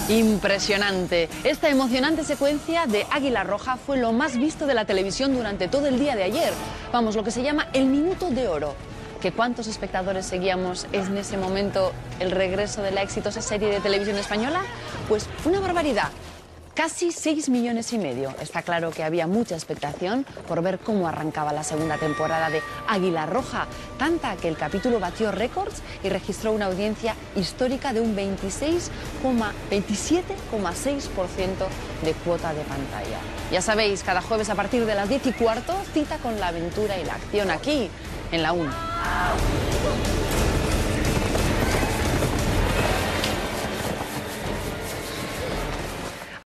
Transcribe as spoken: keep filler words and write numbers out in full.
Impresionante. Esta emocionante secuencia de Águila Roja fue lo más visto de la televisión durante todo el día de ayer. Vamos, lo que se llama el minuto de oro. ¿Que cuántos espectadores seguíamos en ese momento el regreso de la exitosa serie de televisión española? Pues una barbaridad. Casi seis millones y medio. Está claro que había mucha expectación por ver cómo arrancaba la segunda temporada de Águila Roja, tanta que el capítulo batió récords y registró una audiencia histórica de un veintiséis coma veintisiete coma seis por ciento de cuota de pantalla. Ya sabéis, cada jueves a partir de las diez y cuarto, cita con la aventura y la acción aquí, en la uno.